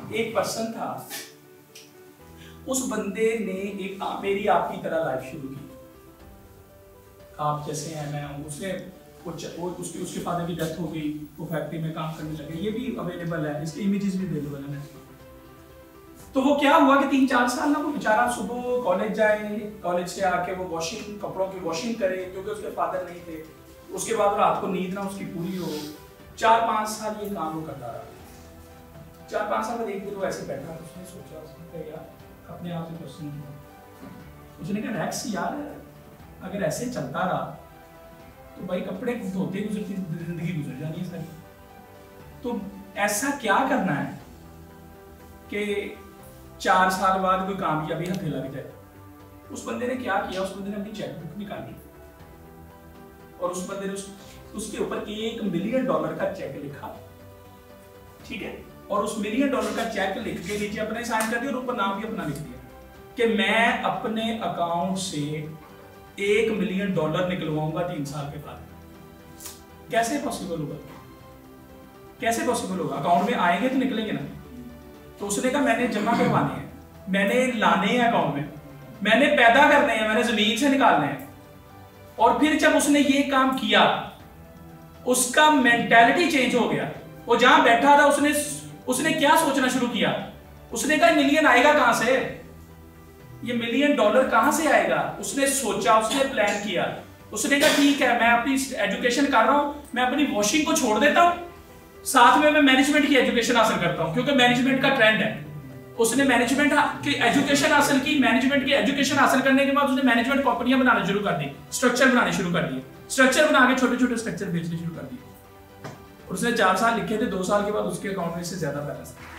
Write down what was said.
एक पर्सन था, उस बंदे ने एक मेरी आपकी तरह लाइफ शुरू की। आप जैसे हैं, मैं हूँ। उसके फादर की डेथ हो गई, वो फैक्ट्री में काम करने लगे। ये भी अवेलेबल है, इसके इमेजेस भी अवेलेबल है। तो वो क्या हुआ कि 3-4 साल ना वो बेचारा सुबह कॉलेज जाए, कॉलेज से आके वो कपड़ों की वॉशिंग करे, क्योंकि उसके फादर नहीं थे। उसके बाद रात को नींद ना उसकी पूरी हो। 4-5 साल ये काम वो करता रहा। 4-5 साल बाद एक दिन वो ऐसे बैठा, उसने सोचा, उसने कहा यार, अपने आप से क्वेश्चन किया। उसने कहा रैक्स यार, अगर ऐसे चलता रहा तो भाई कपड़े धोते गुजरती जिंदगी गुजर जानी है सारी। तो ऐसा क्या करना है कि 4 साल बाद कोई कामयाबी हथे लग जाए। उस बंदे ने क्या किया, उस बंदे ने अपनी चेकबुक निकाली और उस बंदे ने उसके ऊपर $1 मिलियन का चेक लिखा, ठीक है। और उस $1 मिलियन का चेक लिख के नीचे अपने साइन कर दिया और ऊपर नाम भी अपना लिख दिया कि मैं अपने अकाउंट से $1 मिलियन निकलवाऊंगा 3 साल के बाद। कैसे पॉसिबल होगा? कैसे पॉसिबल होगा? अकाउंट में आएंगे तो निकलेंगे ना। तो उसने कहा मैंने जमा करवाने हैं, मैंने लाने हैं अकाउंट में, मैंने पैदा करने हैं, मैंने जमीन से निकालने हैं। और फिर जब उसने ये काम किया, उसका मेंटालिटी चेंज हो गया। वो जहां बैठा था उसने क्या सोचना शुरू किया, उसने कहा मिलियन आएगा कहां से, ये $1 मिलियन कहां से आएगा। उसने सोचा, उसने प्लान किया। उसने कहा ठीक है, मैं अपनी एजुकेशन कर रहा हूं, मैं अपनी वॉशिंग को छोड़ देता हूं, साथ में मैं मैनेजमेंट की एजुकेशन हासिल करता हूं, क्योंकि मैनेजमेंट का ट्रेंड है। उसने मैनेजमेंट की एजुकेशन हासिल की। मैनेजमेंट की एजुकेशन हासिल करने के बाद उसने मैनेजमेंट कंपनियां बनाना शुरू कर दी, स्ट्रक्चर बनाने शुरू कर दिए। स्ट्रक्चर बना के छोटे छोटे स्ट्रक्चर बेचने शुरू कर दिए। और उसने 4 साल लिखे थे, 2 साल के बाद उसके अकाउंट में से ज्यादा बैलेंस था।